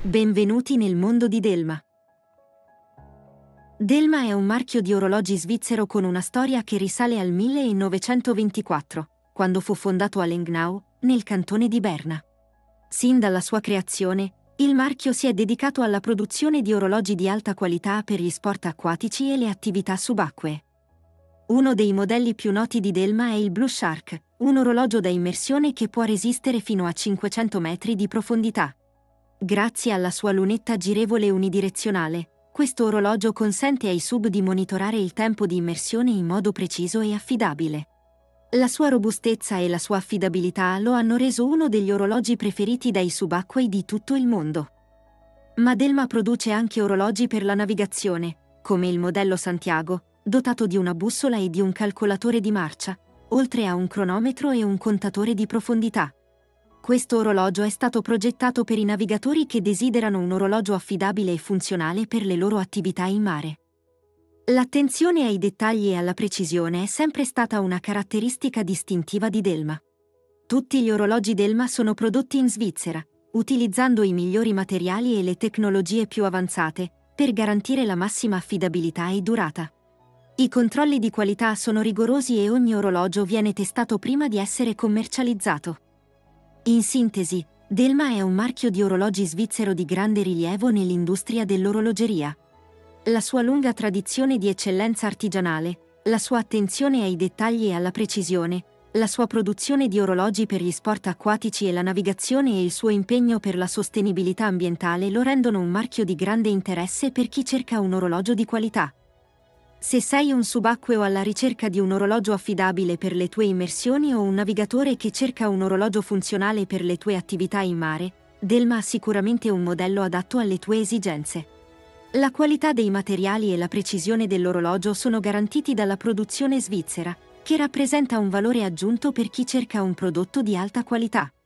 Benvenuti nel mondo di Delma. Delma è un marchio di orologi svizzero con una storia che risale al 1924, quando fu fondato a Lengnau, nel cantone di Berna. Sin dalla sua creazione, il marchio si è dedicato alla produzione di orologi di alta qualità per gli sport acquatici e le attività subacquee. Uno dei modelli più noti di Delma è il Blue Shark, un orologio da immersione che può resistere fino a 500 metri di profondità. Grazie alla sua lunetta girevole unidirezionale, questo orologio consente ai sub di monitorare il tempo di immersione in modo preciso e affidabile. La sua robustezza e la sua affidabilità lo hanno reso uno degli orologi preferiti dai subacquei di tutto il mondo. Ma Delma produce anche orologi per la navigazione, come il modello Santiago, dotato di una bussola e di un calcolatore di marcia, oltre a un cronometro e un contatore di profondità. Questo orologio è stato progettato per i navigatori che desiderano un orologio affidabile e funzionale per le loro attività in mare. L'attenzione ai dettagli e alla precisione è sempre stata una caratteristica distintiva di Delma. Tutti gli orologi Delma sono prodotti in Svizzera, utilizzando i migliori materiali e le tecnologie più avanzate, per garantire la massima affidabilità e durata. I controlli di qualità sono rigorosi e ogni orologio viene testato prima di essere commercializzato. In sintesi, Delma è un marchio di orologi svizzero di grande rilievo nell'industria dell'orologeria. La sua lunga tradizione di eccellenza artigianale, la sua attenzione ai dettagli e alla precisione, la sua produzione di orologi per gli sport acquatici e la navigazione e il suo impegno per la sostenibilità ambientale lo rendono un marchio di grande interesse per chi cerca un orologio di qualità. Se sei un subacqueo alla ricerca di un orologio affidabile per le tue immersioni o un navigatore che cerca un orologio funzionale per le tue attività in mare, Delma ha sicuramente un modello adatto alle tue esigenze. La qualità dei materiali e la precisione dell'orologio sono garantiti dalla produzione svizzera, che rappresenta un valore aggiunto per chi cerca un prodotto di alta qualità.